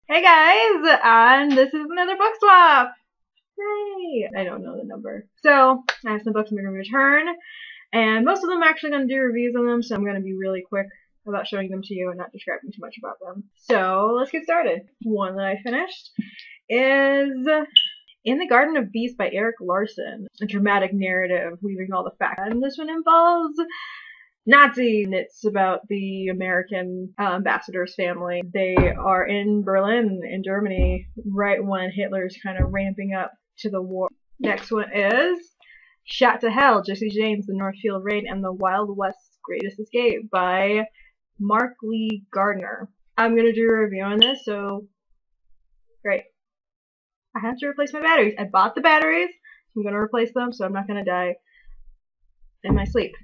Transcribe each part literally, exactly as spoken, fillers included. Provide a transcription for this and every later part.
Hey guys, and this is another book swap. Yay! I don't know the number. So, I have some books I'm going to return, and most of them I'm actually going to do reviews on them, so I'm going to be really quick about showing them to you and not describing too much about them. So, let's get started. One that I finished is In the Garden of Beasts by Eric Larson, a dramatic narrative weaving all the facts. And this one involves Nazi, and it's about the American uh, ambassador's family. They are in Berlin, in Germany, right when Hitler's kind of ramping up to the war. Next one is Shot to Hell, Jesse James, The Northfield Raid, and the Wild West's Greatest Escape by Mark Lee Garnder. I'm going to do a review on this, so great. I have to replace my batteries. I bought the batteries, so I'm going to replace them, so I'm not going to die in my sleep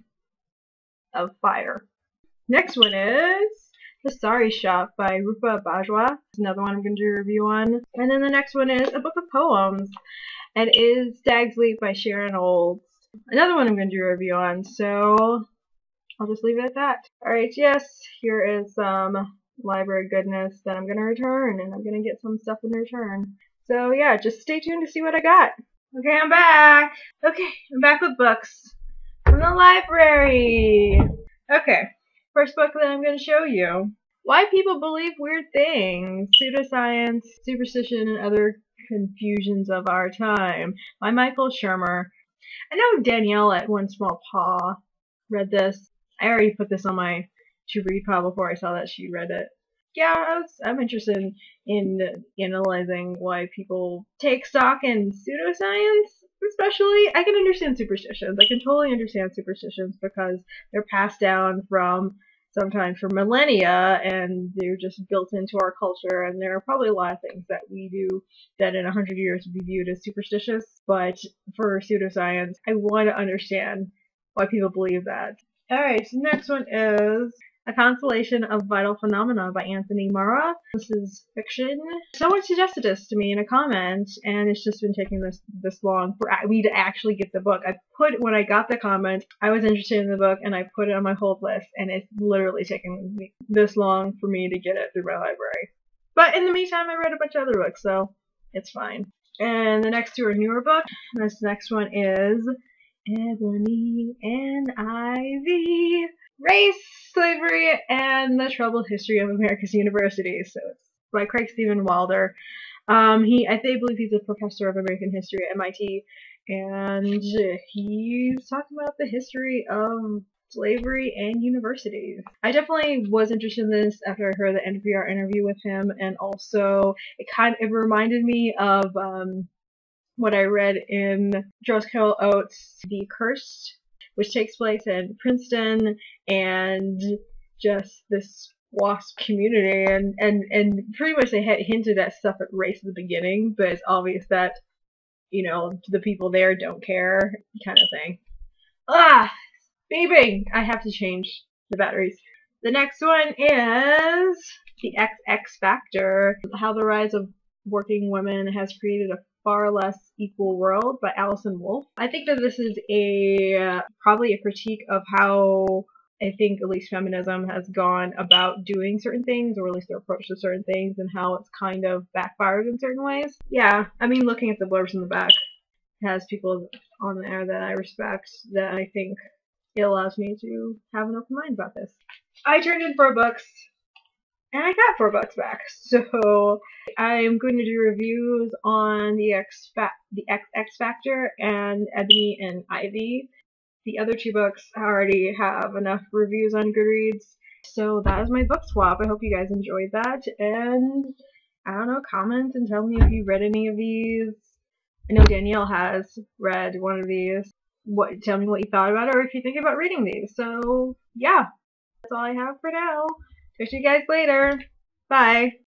of fire. Next one is The Sari Shop by Rupa Bajwa. It's another one I'm going to do a review on. And then the next one is a book of poems. And it is Stag's Leap by Sharon. Another one I'm going to do a review on, so I'll just leave it at that. Alright, yes, here is some library goodness that I'm going to return, and I'm going to get some stuff in return. So yeah, just stay tuned to see what I got. Okay, I'm back! Okay, I'm back with books from the library. Okay, first book that I'm going to show you. Why People Believe Weird Things, Pseudoscience, Superstition, and Other Confusions of Our Time by Michael Shermer. I know Danielle at One Small Paw read this. I already put this on my to read pile before I saw that she read it. Yeah, I was, I'm interested in, in analyzing why people take stock in pseudoscience. Especially, I can understand superstitions. I can totally understand superstitions because they're passed down from sometimes for millennia, and they're just built into our culture. And there are probably a lot of things that we do that in a hundred years would be viewed as superstitious. But for pseudoscience, I want to understand why people believe that. All right, so next one is A Constellation of Vital Phenomena by Anthony Marra. This is fiction. Someone suggested this to me in a comment, and it's just been taking this this long for me to actually get the book. I put, when I got the comment, I was interested in the book, and I put it on my hold list, and it's literally taken me this long for me to get it through my library. But in the meantime, I read a bunch of other books, so it's fine. And the next two are newer books. This next one is Ebony and Ivy. Race, Slavery, and the Troubled History of America's Universities. So it's by Craig Stephen Wilder. Um, he, I think, believe he's a professor of American history at M I T, and he's talking about the history of slavery and universities. I definitely was interested in this after I heard the N P R interview with him, and also it kind of it reminded me of um, what I read in Joyce Carol Oates' The Cursed, which takes place in Princeton, and just this WASP community, and, and, and pretty much they had hinted at stuff at race at the beginning, but it's obvious that, you know, the people there don't care, kind of thing. Ah! Beeping! I have to change the batteries. The next one is The X X Factor, How the Rise of Working Women Has Created a Far Less Equal World by Allison Wolfe. I think that this is a uh, probably a critique of how I think at least feminism has gone about doing certain things, or at least their approach to certain things, and how it's kind of backfired in certain ways. Yeah, I mean, looking at the blurbs in the back, it has people on there that I respect, that I think it allows me to have an open mind about this. I turned in four books, and I got four bucks back, so I'm going to do reviews on the X Fa the X X Factor and Ebony and Ivy. The other two books I already have enough reviews on Goodreads, so that is my book swap. I hope you guys enjoyed that, and I don't know, comment and tell me if you read any of these. I know Danielle has read one of these. What? Tell me what you thought about it, or if you're thinking about reading these. So yeah, that's all I have for now. Talk to you guys later. Bye.